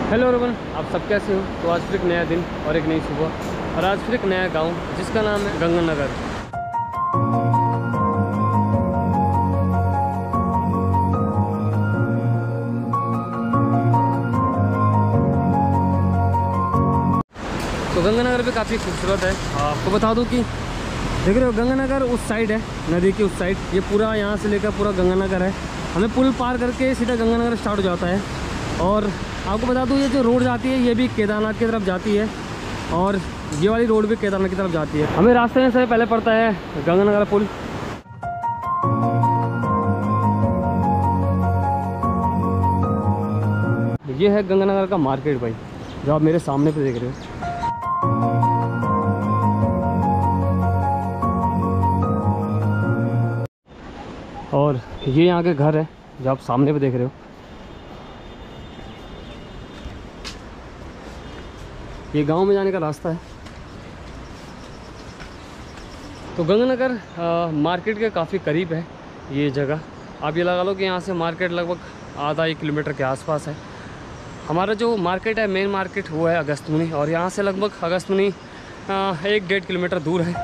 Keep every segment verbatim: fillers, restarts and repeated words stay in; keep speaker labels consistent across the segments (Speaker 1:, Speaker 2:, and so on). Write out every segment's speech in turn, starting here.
Speaker 1: Hello everyone, आप सब कैसे हो। तो आज फिर एक नया दिन और एक नई सुबह और आज फिर एक नया गांव जिसका नाम है गंगानगर। तो गंगानगर भी काफ़ी खूबसूरत है। आपको बता दूं कि देख रहे हो गंगानगर उस साइड है, नदी के उस साइड। ये पूरा यहाँ से लेकर पूरा गंगानगर है। हमें पुल पार करके सीधा गंगानगर स्टार्ट हो जाता है। और आपको बता दूं ये जो रोड जाती है ये भी केदारनाथ की तरफ जाती है और ये वाली रोड भी केदारनाथ की तरफ जाती है। हमें रास्ते में से पहले पड़ता है गंगानगर पुल। ये है गंगानगर का मार्केट भाई, जो आप मेरे सामने पे देख रहे हो। और ये यहाँ के घर है जो आप सामने पे देख रहे हो। ये गांव में जाने का रास्ता है। तो गंगानगर मार्केट के काफ़ी करीब है ये जगह। आप ये लगा लो कि यहाँ से मार्केट लगभग आधा एक किलोमीटर के आसपास है। हमारा जो मार्केट है मेन मार्केट वो है अगस्त्यमुनि, और यहाँ से लगभग अगस्त्यमुनि एक डेढ़ किलोमीटर दूर है।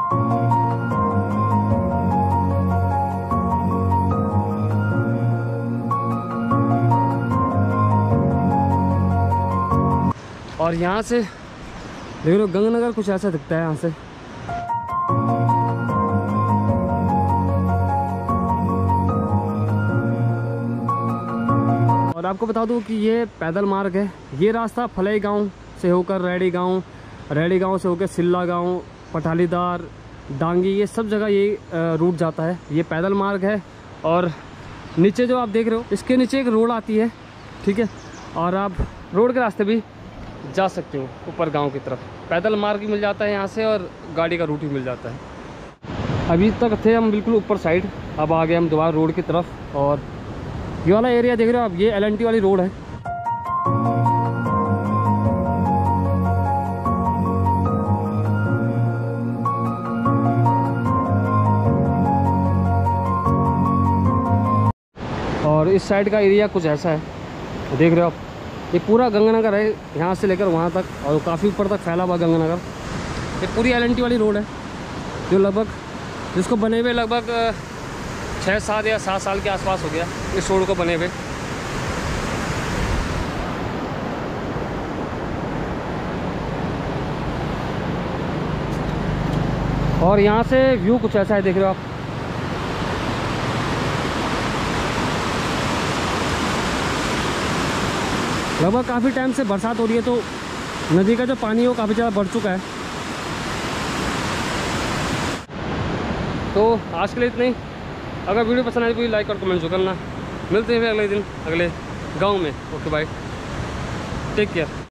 Speaker 1: और यहाँ से देख लो गंगानगर कुछ ऐसा दिखता है यहाँ से। और आपको बता दूँ कि ये पैदल मार्ग है। ये रास्ता फलई गांव से होकर रेडी गांव, रेडी गांव से होकर सिल्ला गांव, पठालीदार, डांगी, ये सब जगह ये रूट जाता है। ये पैदल मार्ग है। और नीचे जो आप देख रहे हो इसके नीचे एक रोड आती है, ठीक है। और आप रोड के रास्ते भी जा सकते हो ऊपर गांव की तरफ। पैदल मार्ग भी मिल जाता है यहाँ से और गाड़ी का रूट भी मिल जाता है। अभी तक थे हम बिल्कुल ऊपर साइड, अब आ गए हम दोबारा रोड की तरफ। और ये वाला एरिया देख रहे हो आप, ये एल एन टी वाली रोड है। और इस साइड का एरिया कुछ ऐसा है, देख रहे हो आप। ये पूरा गंगानगर है, यहाँ से लेकर वहाँ तक, और काफ़ी ऊपर तक फैला हुआ गंगानगर। ये पूरी एल एन टी वाली रोड है जो लगभग जिसको बने हुए लगभग छः सात या सात साल के आसपास हो गया इस रोड को बने हुए। और यहाँ से व्यू कुछ ऐसा है, देख रहे हो आप। लगभग काफ़ी टाइम से बरसात हो रही है तो नदी का जो पानी है वो काफ़ी ज़्यादा बढ़ चुका है। तो आज के लिए इतना ही। अगर वीडियो पसंद आए तो लाइक और कमेंट जो करना। मिलते हैं फिर अगले दिन अगले गांव में। Okay bye, take care.